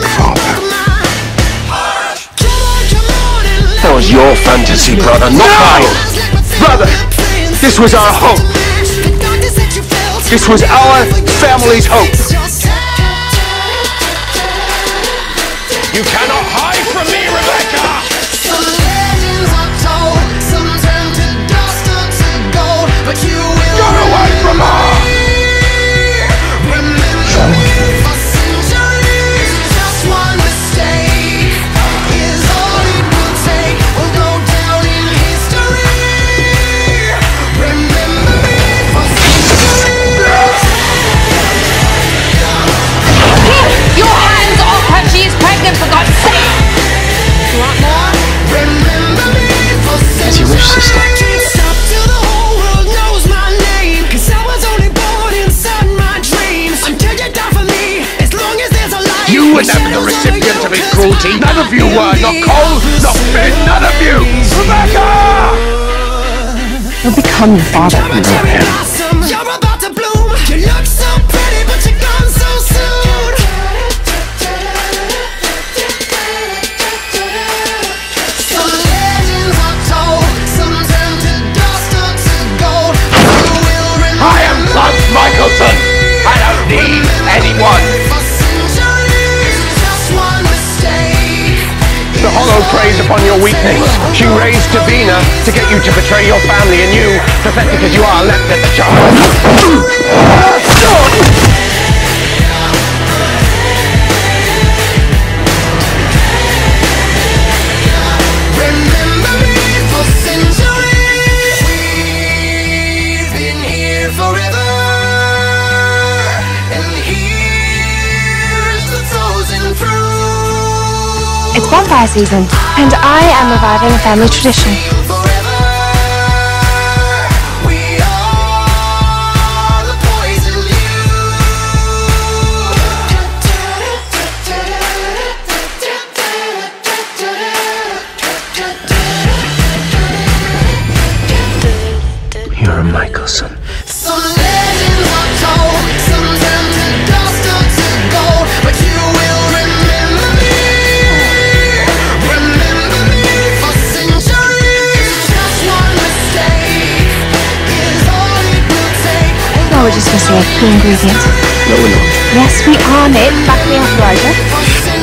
father. That was your fantasy, brother, not mine. Brother, this was our hope. This was our family's hope. You cannot hide from me, Rebecca! Some legends are told, some turn to dust or to gold, but you will run away from her! Remember me for centuries, just one mistake is all it will take. We'll go down in history. Remember me for centuries. Keep your hands off her! She is pregnant, for God's sake! You want more? Remember me for centuries. As you wish, sister. Stop till the whole world knows my name, 'cause I was only born inside my dreams. Until you die for me, as long as there's a life. You were never the recipient of his cruelty. None of you were. Not Cole, not Ben, none of you. Rebecca! You'll become your father. You know him. You're about to bloom. You look so pretty, but you're gone so soon. Some legends are told, some turn to dust or to gold. You will remember I am Clark Michelson. I don't need anyone. for centuries, just one mistake. The Hollow preys upon your weakness. She raised Davina to get you to betray your family, and you, pathetic as you are, leapt at the charge. Remember me for centuries. We've been here forever, and here's the frozen fruit. It's bonfire season, and I am reviving a family tradition. Forever, we are the poison You're a Michelson. Some legends are told, some turn to dust or to gold, but you will remember me. Remember me for centuries. Just one mistake is all it will take. No, we're just missing a key ingredient. No, we're not. Yes, we are, Nick. Back me up, Elijah. For